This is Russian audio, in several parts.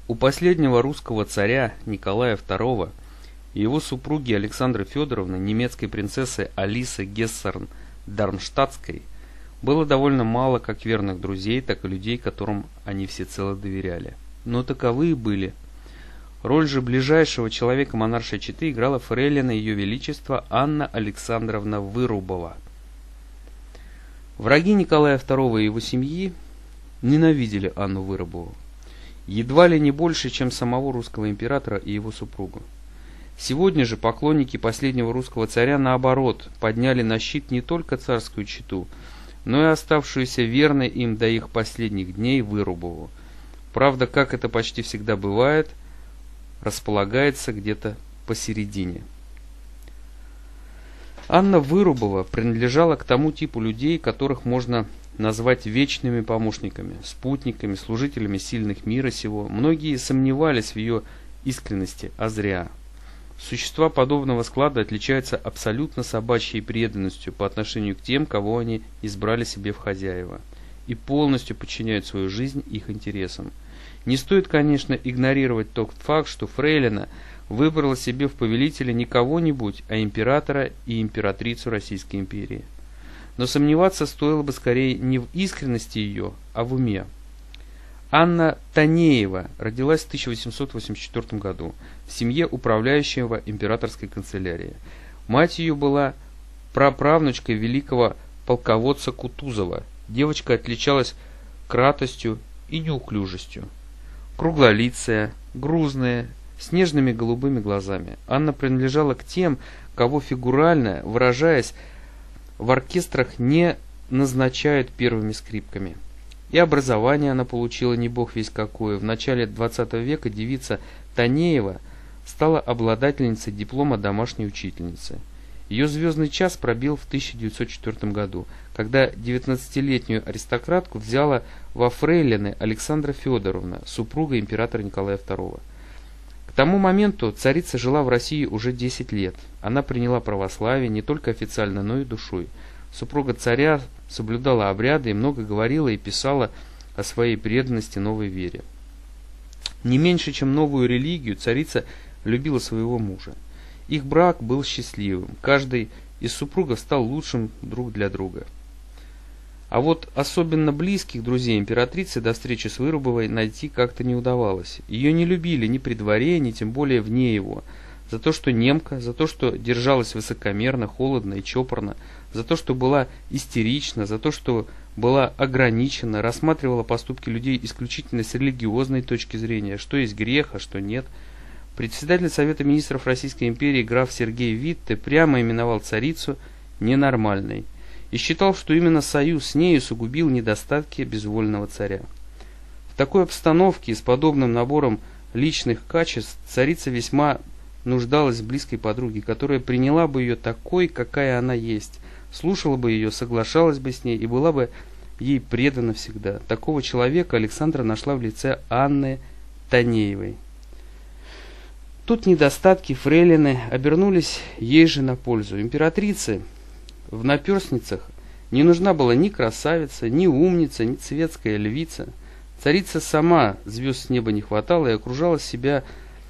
У последнего русского царя Николая II и его супруги Александры Федоровны, немецкой принцессы Алисы Гессерн-Дармштадтской, было довольно мало как верных друзей, так и людей, которым они всецело доверяли. Но таковые были. Роль же ближайшего человека монаршей четы играла фрейлина Ее Величества Анна Александровна Вырубова. Враги Николая II и его семьи ненавидели Анну Вырубову едва ли не больше, чем самого русского императора и его супругу. Сегодня же поклонники последнего русского царя, наоборот, подняли на щит не только царскую чету, но и оставшуюся верной им до их последних дней Вырубову. Правда, как это почти всегда бывает, располагается где-то посередине. Анна Вырубова принадлежала к тому типу людей, которых можно назвать вечными помощниками, спутниками, служителями сильных мира сего. Многие сомневались в ее искренности, а зря. Существа подобного склада отличаются абсолютно собачьей преданностью по отношению к тем, кого они избрали себе в хозяева, и полностью подчиняют свою жизнь их интересам. Не стоит, конечно, игнорировать тот факт, что фрейлина выбрала себе в повелителя не кого-нибудь, а императора и императрицу Российской империи. Но сомневаться стоило бы скорее не в искренности ее, а в уме. Анна Танеева родилась в 1884 году в семье управляющего императорской канцелярии. Мать ее была праправнучкой великого полководца Кутузова. Девочка отличалась кратостью и неуклюжестью. Круглолицая, грузная, с нежными голубыми глазами. Анна принадлежала к тем, кого фигурально, выражаясь, в оркестрах не назначают первыми скрипками. И образование она получила не бог весть какое. В начале 20 века девица Танеева стала обладательницей диплома домашней учительницы. Ее звездный час пробил в 1904 году, когда 19-летнюю аристократку взяла во фрейлины Александра Федоровна, супруга императора Николая II. К тому моменту царица жила в России уже 10 лет. Она приняла православие не только официально, но и душой. Супруга царя соблюдала обряды и много говорила и писала о своей преданности новой вере. Не меньше, чем новую религию, царица любила своего мужа. Их брак был счастливым. Каждый из супругов стал лучшим друг для друга. А вот особенно близких друзей императрицы до встречи с Вырубовой найти как-то не удавалось. Ее не любили ни при дворе, ни тем более вне его. За то, что немка, за то, что держалась высокомерно, холодно и чопорно, за то, что была истерична, за то, что была ограничена, рассматривала поступки людей исключительно с религиозной точки зрения, что есть грех, а что нет. Председатель Совета министров Российской империи граф Сергей Витте прямо именовал царицу ненормальной и считал, что именно союз с нею усугубил недостатки безвольного царя. В такой обстановке с подобным набором личных качеств царица весьма нуждалась в близкой подруге, которая приняла бы ее такой, какая она есть, слушала бы ее, соглашалась бы с ней и была бы ей предана всегда. Такого человека Александра нашла в лице Анны Танеевой. Тут недостатки фрейлины обернулись ей же на пользу. Императрице в наперсницах не нужна была ни красавица, ни умница, ни светская львица. Царица сама звезд с неба не хватала и окружала себя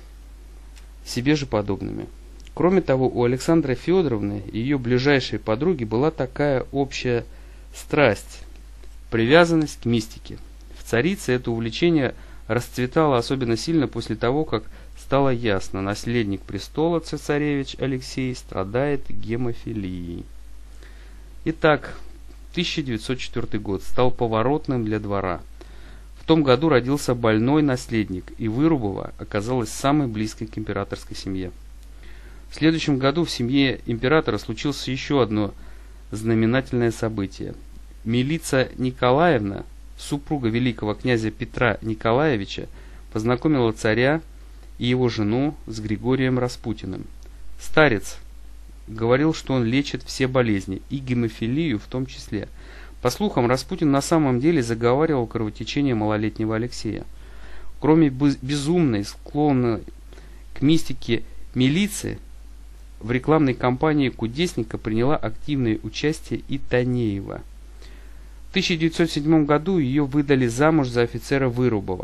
себе же подобными. Кроме того, у Александры Федоровны и ее ближайшей подруги была такая общая страсть, привязанность к мистике. В царице это увлечение расцветало особенно сильно после того, как стало ясно, наследник престола цесаревич Алексей страдает гемофилией. Итак, 1904 год стал поворотным для двора. В том году родился больной наследник, и Вырубова оказалась самой близкой к императорской семье. В следующем году в семье императора случилось еще одно знаменательное событие. Милица Николаевна, супруга великого князя Петра Николаевича, познакомила царя и его жену с Григорием Распутиным. Старец говорил, что он лечит все болезни, и гемофилию в том числе. По слухам, Распутин на самом деле заговаривал кровотечение малолетнего Алексея. Кроме безумной, склонной к мистике милиции, в рекламной кампании кудесника приняла активное участие и Танеева. В 1907 году ее выдали замуж за офицера Вырубова.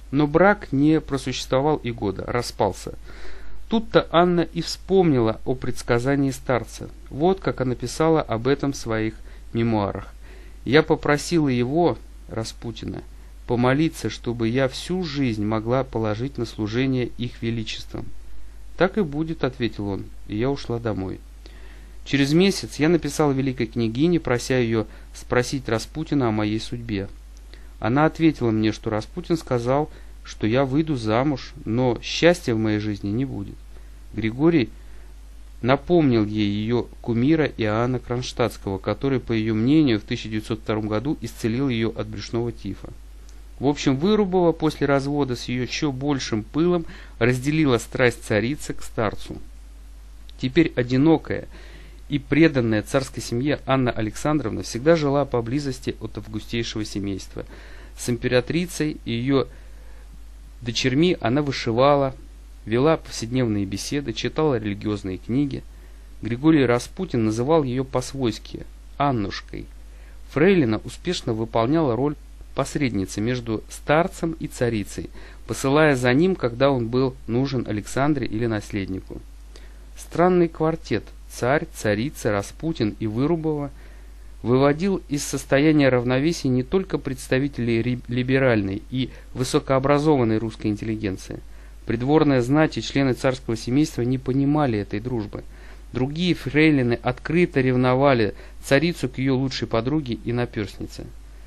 Но брак не просуществовал и года, распался. Тут-то Анна и вспомнила о предсказании старца. Вот как она писала об этом в своих мемуарах. «Я попросила его, Распутина, помолиться, чтобы я всю жизнь могла положить на служение их величествам». «Так и будет», — ответил он, и я ушла домой. Через месяц я написал великой княгине, прося ее спросить Распутина о моей судьбе. Она ответила мне, что Распутин сказал, что я выйду замуж, но счастья в моей жизни не будет. Григорий напомнил ей ее кумира Иоанна Кронштадтского, который, по ее мнению, в 1902 году исцелил ее от брюшного тифа. В общем, Вырубова после развода с ее еще большим пылом разделила страсть царицы к старцу. Теперь одинокая и преданная царской семье Анна Александровна всегда жила поблизости от августейшего семейства. С императрицей и ее дочерьми она вышивала, вела повседневные беседы, читала религиозные книги. Григорий Распутин называл ее по-свойски Аннушкой. Фрейлина успешно выполняла роль посредницы между старцем и царицей, посылая за ним, когда он был нужен Александре или наследнику. Странный квартет царь, царица, Распутин и Вырубова выводил из состояния равновесия не только представителей либеральной и высокообразованной русской интеллигенции. Придворная знать и члены царского семейства не понимали этой дружбы. Другие фрейлины открыто ревновали царицу к ее лучшей подруге и наперснице.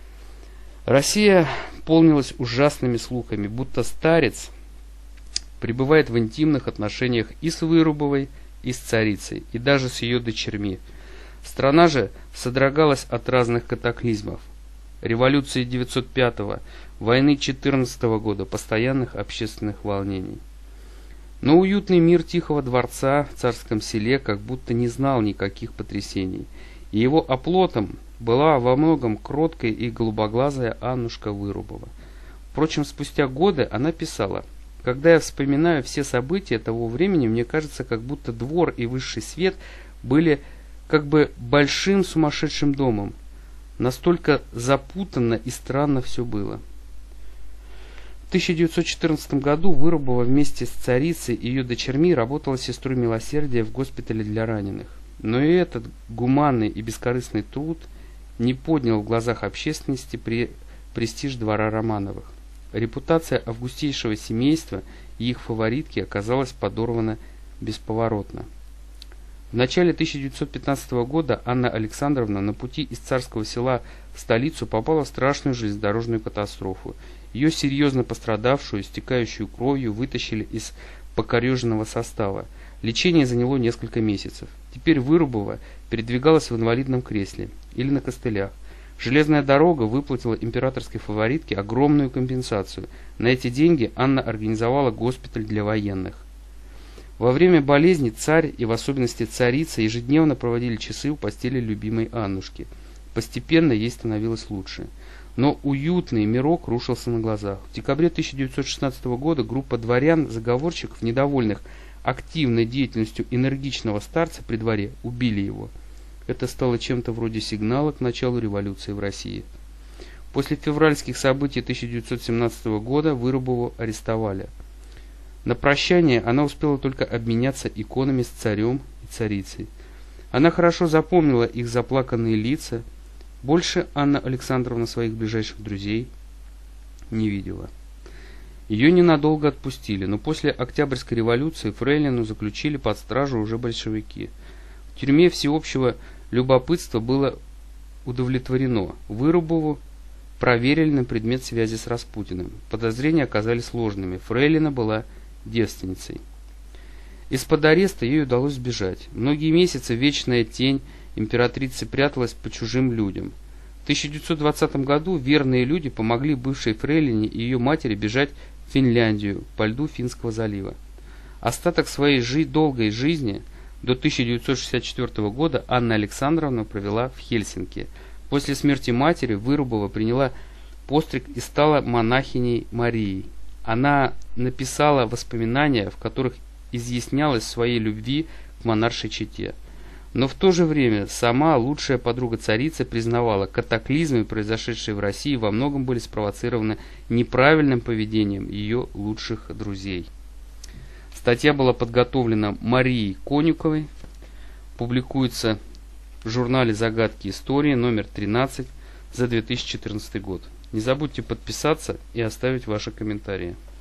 Россия полнилась ужасными слухами, будто старец пребывает в интимных отношениях и с Вырубовой, и с царицей, и даже с ее дочерьми. Страна же содрогалась от разных катаклизмов. Революции 905-го, войны 14-го года, постоянных общественных волнений. Но уютный мир тихого дворца в царском селе как будто не знал никаких потрясений, и его оплотом была во многом кроткая и голубоглазая Аннушка Вырубова. Впрочем, спустя годы она писала: «Когда я вспоминаю все события того времени, мне кажется, как будто двор и высший свет были как бы большим сумасшедшим домом. Настолько запутанно и странно все было». В 1914 году Вырубова вместе с царицей и ее дочерьми работала сестрой милосердия в госпитале для раненых. Но и этот гуманный и бескорыстный труд не поднял в глазах общественности престиж двора Романовых. Репутация августейшего семейства и их фаворитки оказалась подорвана бесповоротно. В начале 1915 года Анна Александровна на пути из царского села в столицу попала в страшную железнодорожную катастрофу. Ее серьезно пострадавшую, истекающую кровью, вытащили из покореженного состава. Лечение заняло несколько месяцев. Теперь Вырубова передвигалась в инвалидном кресле или на костылях. Железная дорога выплатила императорской фаворитке огромную компенсацию. На эти деньги Анна организовала госпиталь для военных. Во время болезни царь и в особенности царица ежедневно проводили часы у постели любимой Аннушки. Постепенно ей становилось лучше. Но уютный мирок рушился на глазах. В декабре 1916 года группа дворян-заговорщиков, недовольных активной деятельностью энергичного старца при дворе, убили его. Это стало чем-то вроде сигнала к началу революции в России. После февральских событий 1917 года Вырубову арестовали. На прощание она успела только обменяться иконами с царем и царицей. Она хорошо запомнила их заплаканные лица. Больше Анна Александровна своих ближайших друзей не видела. Ее ненадолго отпустили, но после Октябрьской революции фрейлину заключили под стражу уже большевики. В тюрьме всеобщего любопытства было удовлетворено. Вырубову проверили на предмет связи с Распутиным. Подозрения оказались ложными. Фрейлина была девственницей. Из-под ареста ей удалось сбежать. Многие месяцы вечная тень императрицы пряталась по чужим людям. В 1920 году верные люди помогли бывшей фрейлине и ее матери бежать в Финляндию по льду Финского залива. Остаток своей долгой жизни до 1964 года Анна Александровна провела в Хельсинки. После смерти матери Вырубова приняла постриг и стала монахиней Марией. Она написала воспоминания, в которых изъяснялась своей любви к монаршей чете. Но в то же время сама лучшая подруга царицы признавала, катаклизмы, произошедшие в России, во многом были спровоцированы неправильным поведением ее лучших друзей. Статья была подготовлена Марией Конюковой, публикуется в журнале «Загадки истории» номер 13 за 2014 год. Не забудьте подписаться и оставить ваши комментарии.